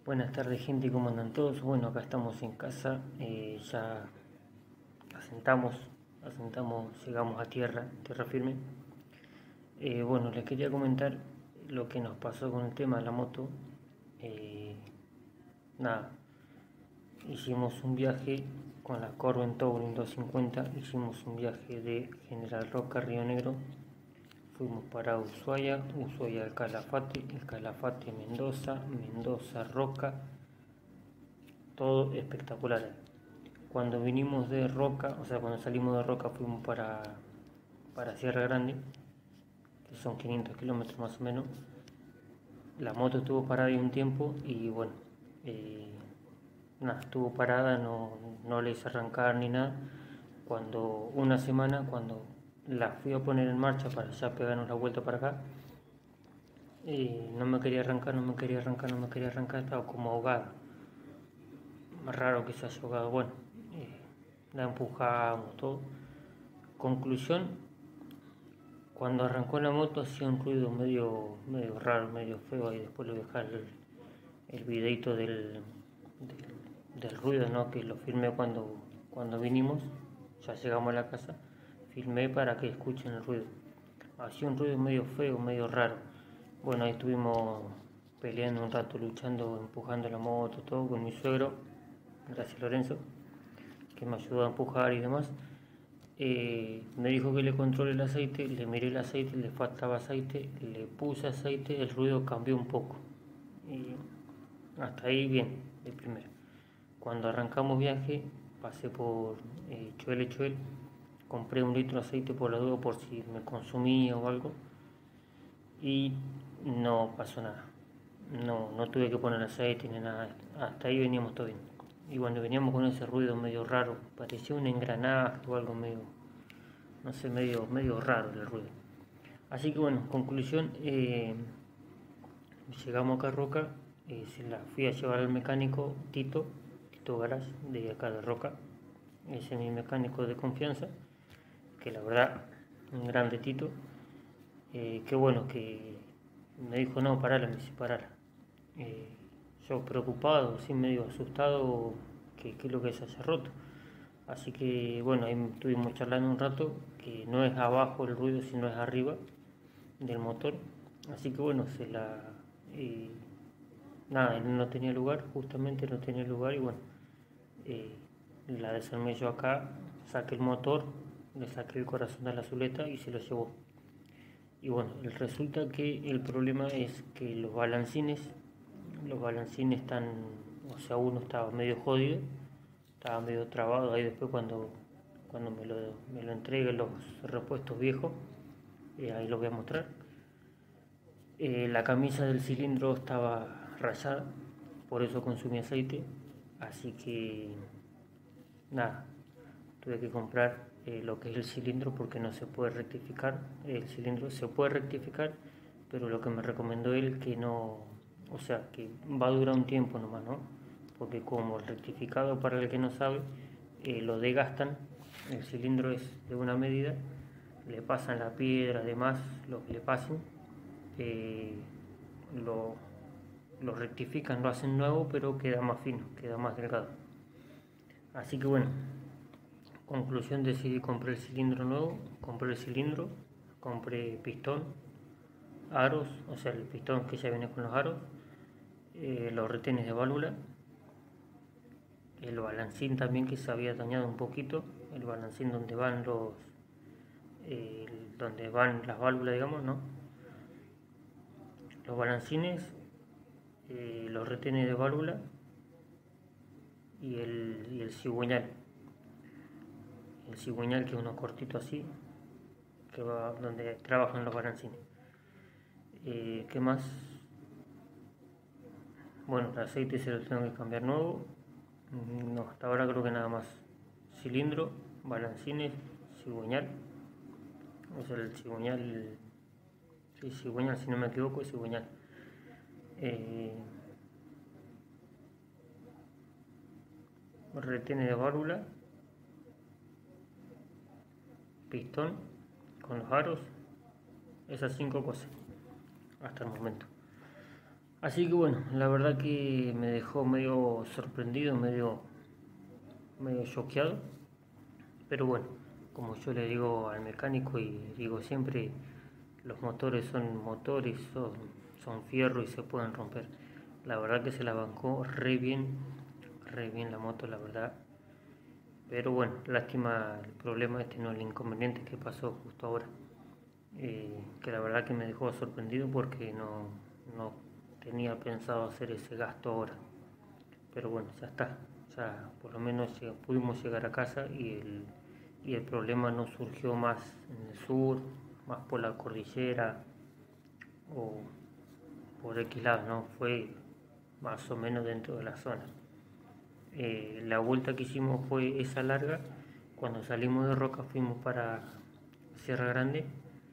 Buenas tardes gente, ¿cómo andan todos? Bueno, acá estamos en casa, ya asentamos, llegamos a tierra firme. Bueno, les quería comentar lo que nos pasó con el tema de la moto. Eh, Nada, hicimos un viaje con la Corben Touring 250, hicimos un viaje de General Roca a Río Negro. Fuimos para Ushuaia, Ushuaia al Calafate, el Calafate Mendoza, Mendoza Roca, todo espectacular. Cuando vinimos de Roca, o sea, cuando salimos de Roca fuimos para Sierra Grande, que son 500 kilómetros más o menos. La moto estuvo parada ahí un tiempo y bueno, nada, estuvo parada, no le hice arrancar ni nada. Una semana, cuando la fui a poner en marcha para ya pegarnos la vuelta para acá, no me quería arrancar, estaba como ahogado. Más raro que se haya ahogado. Bueno, la empujamos todo. Conclusión, cuando arrancó la moto hacía un ruido medio raro, medio feo. Ahí después le voy a dejar el videito del ruido, ¿no? Que lo filmé cuando vinimos, ya llegamos a la casa, filmé para que escuchen el ruido. Hacía un ruido medio feo, medio raro. Bueno, ahí estuvimos peleando un rato, luchando, empujando la moto, todo con mi suegro, gracias Lorenzo, que me ayudó a empujar y demás. Me dijo que le controle el aceite, le miré el aceite, le faltaba aceite, le puse aceite, el ruido cambió un poco. Y hasta ahí bien, de primero. Cuando arrancamos viaje, pasé por Chuel, compré 1 litro de aceite por la duda, por si me consumía o algo, y no pasó nada. No tuve que poner aceite ni nada. Hasta ahí veníamos todo bien. Y cuando veníamos con ese ruido medio raro, parecía un engranaje o algo medio, no sé, medio raro el ruido. Así que bueno, conclusión, llegamos acá a Roca, se la fui a llevar al mecánico Tito Garage, de acá de Roca. Ese es mi mecánico de confianza, que la verdad, un grande Tito. Qué bueno que me dijo, no, parala, me dice, parala. Yo preocupado, así medio asustado, que es lo que se haya roto. Así que bueno, ahí estuvimos charlando un rato, que no es abajo el ruido, sino es arriba del motor. Así que bueno, nada, él no tenía lugar, justamente no tenía lugar y bueno, eh, la desarmé yo acá, saqué el motor, le saqué el corazón a la azuleta y se lo llevó. Y bueno, resulta que el problema es que los balancines están, o sea, uno estaba medio jodido, estaba medio trabado. Ahí después cuando me lo entreguen los repuestos viejos, ahí los voy a mostrar. La camisa del cilindro estaba rayada, por eso consumí aceite, así que nada, tuve que comprar lo que es el cilindro porque no se puede rectificar. El cilindro se puede rectificar, pero lo que me recomendó él que no, o sea, que va a durar un tiempo nomás, ¿no? Porque como el rectificado, para el que no sabe, lo desgastan, el cilindro es de una medida, le pasan la piedra, además, lo que le pasen, eh, lo, lo rectifican, lo hacen nuevo, pero queda más fino, queda más delgado. Así que bueno, conclusión, decidí comprar el cilindro nuevo, compré pistón, aros, o sea el pistón que ya viene con los aros, los retenes de válvula, el balancín también que se había dañado un poquito, el balancín donde van las válvulas, digamos, ¿no? Los balancines, los retenes de válvula y el cigüeñal. El cigüeñal, que es uno cortito así, que va donde trabajan los balancines. ¿Qué más? Bueno, el aceite se lo tengo que cambiar nuevo. No, hasta ahora creo que nada más. Cilindro, balancines, cigüeñal. O sea, el cigüeñal. Sí, cigüeñal, si no me equivoco, es cigüeñal. Retene de válvula, pistón con los aros, esas 5 cosas hasta el momento. Así que bueno, la verdad que me dejó medio sorprendido, medio choqueado. Pero bueno, como yo le digo al mecánico y digo siempre, los motores son motores, son fierro y se pueden romper. La verdad que se la bancó re bien la moto, la verdad. Pero bueno, lástima el problema este, no el inconveniente que pasó justo ahora. Que la verdad que me dejó sorprendido porque no tenía pensado hacer ese gasto ahora. Pero bueno, ya está. Ya por lo menos pudimos llegar a casa y el problema no surgió más en el sur, más por la cordillera o por X lado, ¿no? Fue más o menos dentro de la zona. La vuelta que hicimos fue esa larga. Cuando salimos de Roca fuimos para Sierra Grande.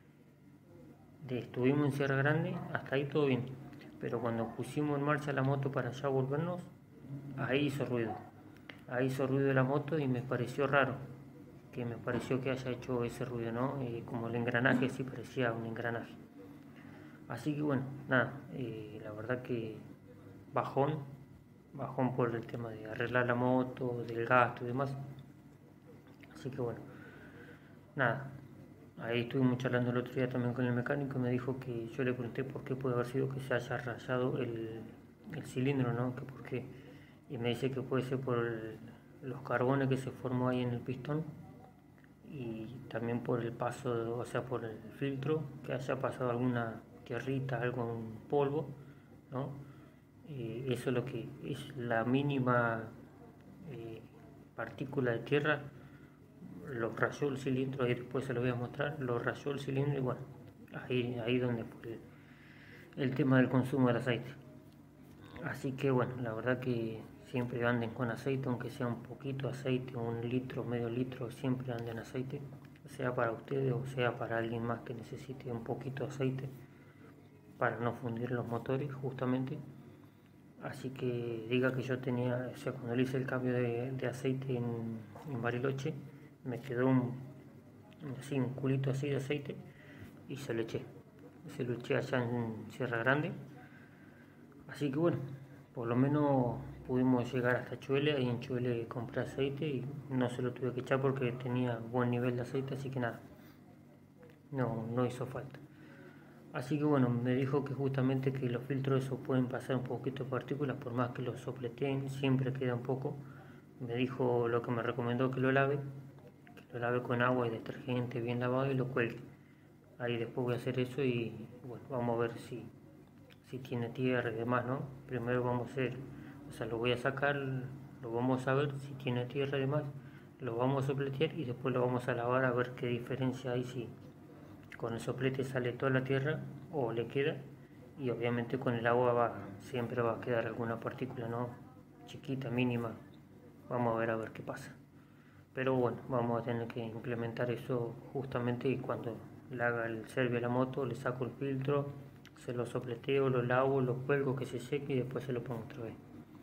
Estuvimos en Sierra Grande, hasta ahí todo bien. Pero cuando pusimos en marcha la moto para allá volvernos, ahí hizo ruido. Ahí hizo ruido la moto y me pareció raro. Que me pareció que haya hecho ese ruido, ¿no? Como el engranaje, sí parecía un engranaje. Así que bueno, nada, la verdad que bajón, bajón por el tema de arreglar la moto, del gasto y demás. Así que bueno, nada, ahí estuvimos charlando el otro día también con el mecánico y me dijo que yo le pregunté por qué puede haber sido que se haya rayado el cilindro, ¿no? Que por qué. Y me dice que puede ser por los carbones que se formó ahí en el pistón y también por el paso, o sea, por el filtro, que haya pasado alguna tierrita, algún polvo, ¿no? Eso es lo que es la mínima partícula de tierra, lo rayó el cilindro, ahí después se lo voy a mostrar, lo rayó el cilindro y bueno, ahí donde fue el tema del consumo del aceite. Así que bueno, la verdad que siempre anden con aceite, aunque sea un poquito de aceite, un litro, medio litro, siempre anden aceite, sea para ustedes o sea para alguien más que necesite un poquito de aceite para no fundir los motores justamente. Así que diga que yo tenía, o sea, cuando le hice el cambio de aceite en Bariloche, me quedó un culito así de aceite y se lo eché. Se lo eché allá en Sierra Grande. Así que bueno, por lo menos pudimos llegar hasta Chuele, y en Chuele compré aceite y no se lo tuve que echar porque tenía buen nivel de aceite, así que nada, no hizo falta. Así que bueno, me dijo que justamente que los filtros esos pueden pasar un poquito de partículas, por más que los sopleteen, siempre queda un poco. Me dijo lo que me recomendó que lo lave con agua y detergente bien lavado y lo cuelgue. Ahí después voy a hacer eso y bueno, vamos a ver si tiene tierra y demás, ¿no? Primero vamos a hacer, o sea, lo voy a sacar, lo vamos a ver si tiene tierra y demás, lo vamos a sopletear y después lo vamos a lavar a ver qué diferencia hay, si con el soplete sale toda la tierra o le queda, y obviamente con el agua siempre va a quedar alguna partícula, ¿no? Chiquita, mínima, vamos a ver qué pasa. Pero bueno, vamos a tener que implementar eso justamente y cuando le haga el servicio a la moto, le saco el filtro, se lo sopleteo, lo lavo, lo cuelgo que se seque y después se lo pongo otra vez.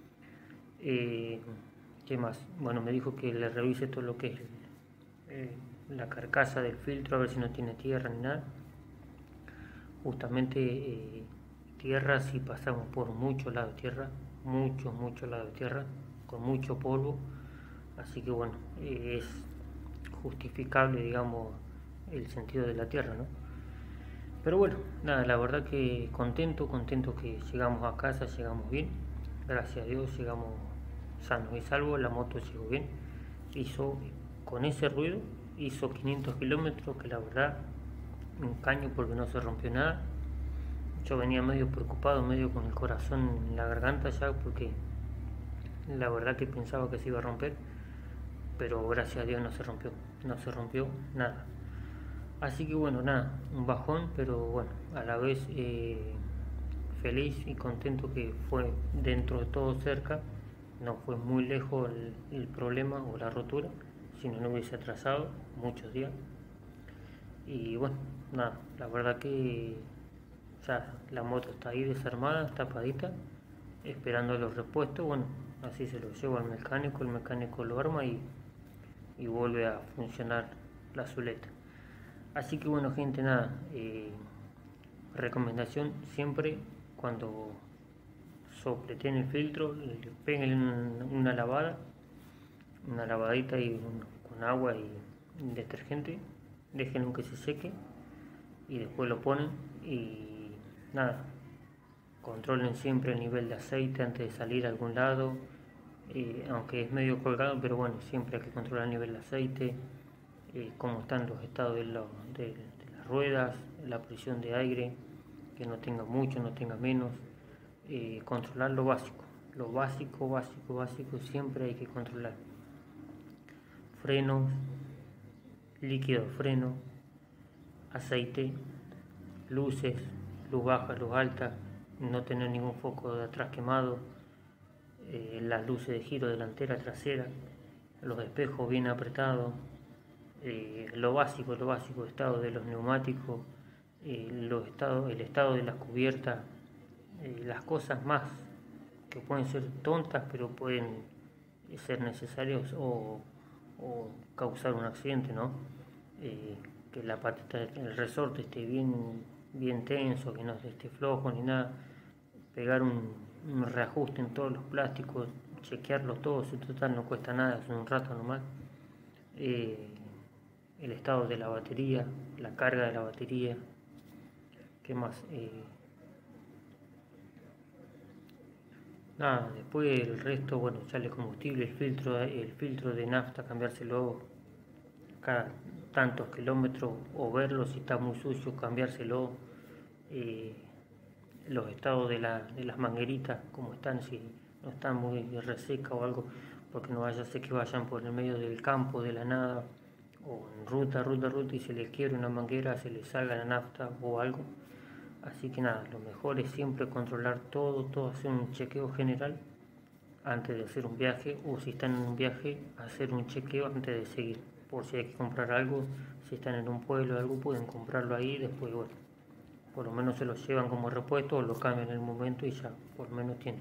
¿Qué más? Bueno, me dijo que le revise todo lo que es la carcasa del filtro, a ver si no tiene tierra ni nada. Justamente tierra, si pasamos por mucho lado de tierra, mucho lado de tierra, con mucho polvo. Así que bueno, es justificable, digamos, el sentido de la tierra, ¿no? Pero bueno, nada, la verdad que contento que llegamos a casa, llegamos bien, gracias a Dios llegamos sanos y salvos, la moto llegó bien, hizo, con ese ruido, hizo 500 kilómetros, que la verdad, un caño porque no se rompió nada. Yo venía medio preocupado, medio con el corazón en la garganta ya, porque la verdad que pensaba que se iba a romper, pero gracias a Dios no se rompió nada. Así que bueno, nada, un bajón, pero bueno, a la vez feliz y contento que fue dentro de todo cerca, no fue muy lejos el problema o la rotura, si no hubiese atrasado muchos días. Y bueno, nada, la verdad que ya la moto está ahí desarmada, tapadita, esperando los repuestos. Bueno, así se lo llevo al mecánico, el mecánico lo arma y vuelve a funcionar la zuleta. Así que bueno, gente, nada, recomendación siempre cuando sopleten el filtro, peguen una lavada, una lavadita con agua y detergente, déjenlo que se seque y después lo ponen y nada, controlen siempre el nivel de aceite antes de salir a algún lado, aunque es medio colgado, pero bueno, siempre hay que controlar el nivel de aceite, cómo están los estados de las ruedas, la presión de aire, que no tenga mucho, no tenga menos, controlar lo básico, siempre hay que controlar. Frenos, líquido de freno, aceite, luces, luz baja, luz alta, no tener ningún foco de atrás quemado, las luces de giro delantera, trasera, los espejos bien apretados, lo básico, estado de los neumáticos, el estado de las cubiertas, las cosas más que pueden ser tontas pero pueden ser necesarios o causar un accidente, ¿no? Que la patita, el resorte esté bien tenso, que no esté flojo ni nada, pegar un reajuste en todos los plásticos, chequearlos todos, en total no cuesta nada, es un rato nomás. El estado de la batería, la carga de la batería, ¿qué más? Nada, después el resto, bueno, echarle combustible, el filtro de nafta, cambiárselo cada tantos kilómetros o verlo si está muy sucio, cambiárselo. Los estados de las mangueritas, como están, si no están muy reseca o algo, porque no vaya a ser que vayan por el medio del campo, de la nada, o en ruta, y se les quiebra una manguera, se les salga la nafta o algo. Así que nada, lo mejor es siempre controlar todo, hacer un chequeo general antes de hacer un viaje, o si están en un viaje, hacer un chequeo antes de seguir, por si hay que comprar algo, si están en un pueblo o algo, pueden comprarlo ahí, después bueno, por lo menos se lo llevan como repuesto o lo cambian en el momento y ya por lo menos tienen.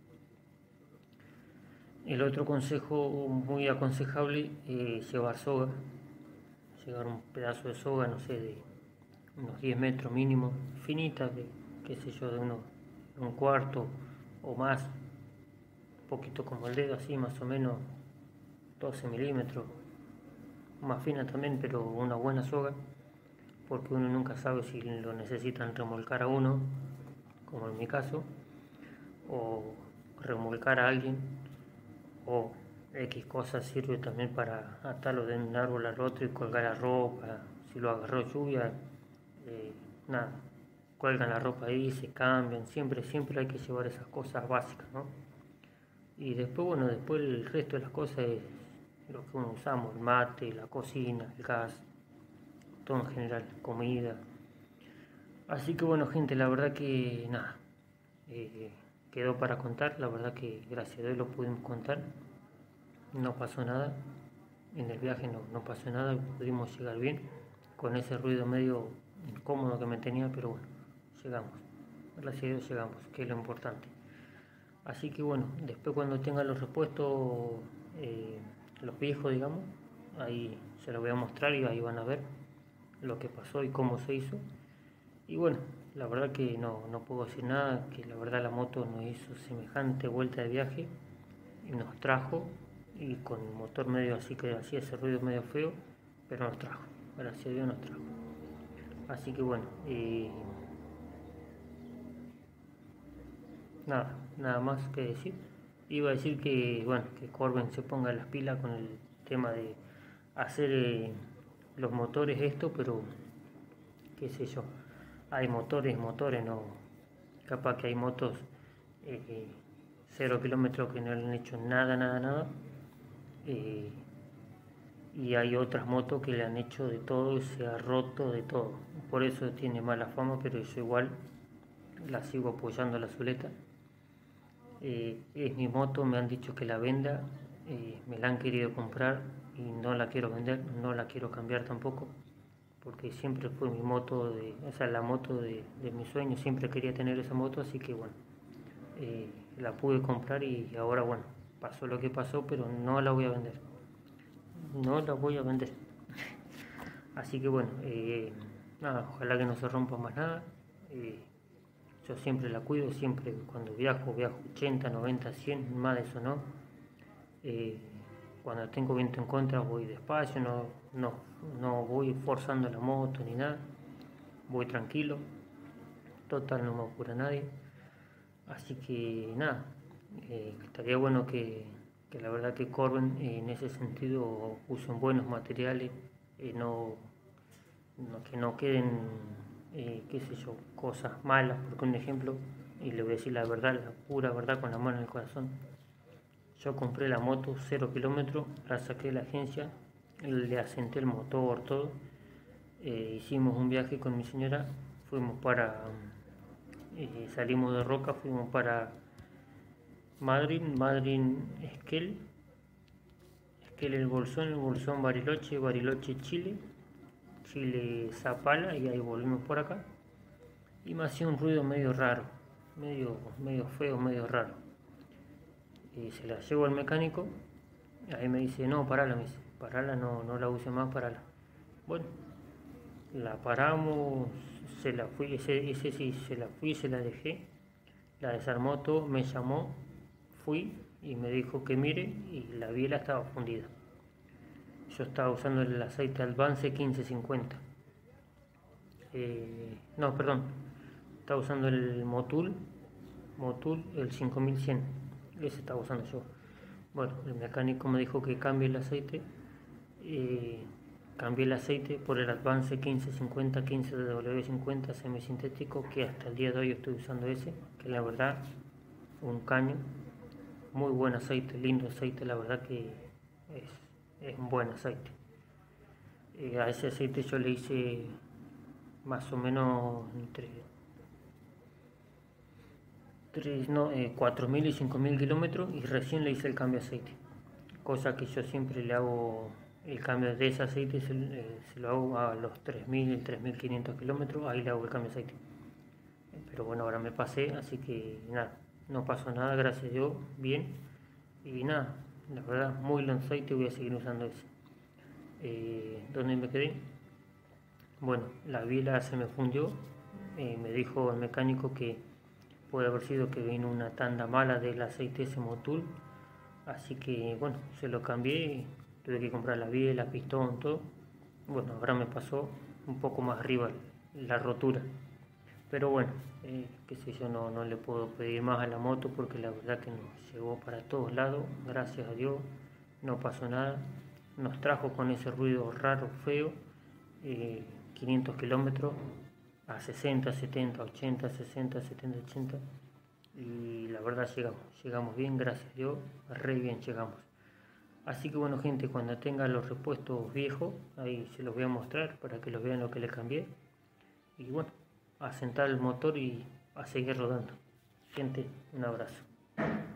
El otro consejo muy aconsejable es llevar soga, llevar un pedazo de soga, no sé, de unos 10 metros mínimo, finita, de qué sé yo, de un cuarto o más, un poquito como el dedo, así más o menos 12 milímetros, más fina también, pero una buena soga, porque uno nunca sabe si lo necesitan remolcar a uno, como en mi caso, o remolcar a alguien, o X cosas sirve también para atarlo de un árbol al otro y colgar la ropa, si lo agarró lluvia, nada, cuelgan la ropa ahí, se cambian, siempre hay que llevar esas cosas básicas, ¿no? Y después, bueno, después el resto de las cosas es lo que uno usamos, el mate, la cocina, el gas, todo en general, comida. Así que bueno, gente, la verdad que nada, quedó para contar, la verdad que gracias a Dios lo pudimos contar, no pasó nada, en el viaje no pasó nada, pudimos llegar bien, con ese ruido medio incómodo que me tenía, pero bueno, llegamos, gracias a Dios llegamos, que es lo importante. Así que bueno, después cuando tenga los repuestos, los viejos digamos, ahí se los voy a mostrar y ahí van a ver lo que pasó y cómo se hizo. Y bueno, la verdad que no puedo decir nada, que la verdad la moto nos hizo semejante vuelta de viaje y nos trajo, y con el motor medio así que hacía ese ruido medio feo, pero nos trajo, gracias a Dios nos trajo. Así que bueno, nada más que decir. Iba a decir que bueno, que Corben se ponga las pilas con el tema de hacer los motores esto, pero qué sé yo, hay motores, no, capaz que hay motos 0 kilómetros que no le han hecho nada, y hay otras motos que le han hecho de todo y se ha roto de todo, por eso tiene mala fama, pero yo igual la sigo apoyando a la Zuleta. Es mi moto, me han dicho que la venda, me la han querido comprar y no la quiero vender, no la quiero cambiar tampoco, porque siempre fue mi moto, la moto de mis sueños, siempre quería tener esa moto, así que bueno, la pude comprar y ahora bueno, pasó lo que pasó, pero no la voy a vender, así que bueno, nada, ojalá que no se rompa más nada, yo siempre la cuido, siempre cuando viajo 80, 90, 100, más de eso no. Cuando tengo viento en contra voy despacio, no voy forzando la moto ni nada, voy tranquilo, total no me apura nadie. Así que nada, estaría bueno que la verdad que Corben en ese sentido usen buenos materiales, que no queden, qué sé yo, cosas malas, porque un ejemplo, y le voy a decir la verdad, la pura verdad con la mano en el corazón, yo compré la moto 0 kilómetros, la saqué de la agencia, le asenté el motor, todo, hicimos un viaje con mi señora, fuimos para, salimos de Roca, fuimos para Madrid, Esquel, el Bolsón Bariloche, Chile, Zapala, y ahí volvimos por acá. Y me hacía un ruido medio raro, medio feo, medio raro. Y se la llevo al mecánico, ahí me dice, no, parala, no la use más, parala. Bueno, la paramos, se la fui, ese sí, se la fui, se la dejé, la desarmó todo, me llamó, fui y me dijo que mire, y la biela estaba fundida. Yo estaba usando el aceite Advance 1550. No, perdón, estaba usando el Motul el 5100. Ese estaba usando yo. Bueno, el mecánico me dijo que cambie el aceite. Cambié el aceite por el Advance 1550, 15W50 semisintético, que hasta el día de hoy estoy usando ese, que la verdad, un caño. Muy buen aceite, lindo aceite, la verdad que es un buen aceite. A ese aceite yo le hice más o menos entre 4.000 y 5.000 kilómetros, y recién le hice el cambio de aceite, cosa que yo siempre le hago el cambio de ese aceite, se lo hago a los 3.000, 3.500 kilómetros, ahí le hago el cambio de aceite. Pero bueno, ahora me pasé, así que nada, no pasó nada, gracias a Dios, bien. Y nada, la verdad, muy buen aceite, voy a seguir usando ese. ¿Dónde me quedé? Bueno, la biela se me fundió, me dijo el mecánico que puede haber sido que vino una tanda mala del aceite ese Motul, así que bueno, se lo cambié, tuve que comprar la biela, pistón, todo. Bueno, ahora me pasó un poco más arriba la rotura, pero bueno, qué sé yo, no le puedo pedir más a la moto, porque la verdad que nos llevó para todos lados, gracias a Dios, no pasó nada, nos trajo con ese ruido raro, feo, 500 kilómetros a 60, 70, 80, 60, 70, 80, y la verdad llegamos bien, gracias a Dios, re bien llegamos. Así que bueno, gente, cuando tenga los repuestos viejos, ahí se los voy a mostrar para que los vean lo que le cambié. Y bueno, a sentar el motor y a seguir rodando. Gente, un abrazo.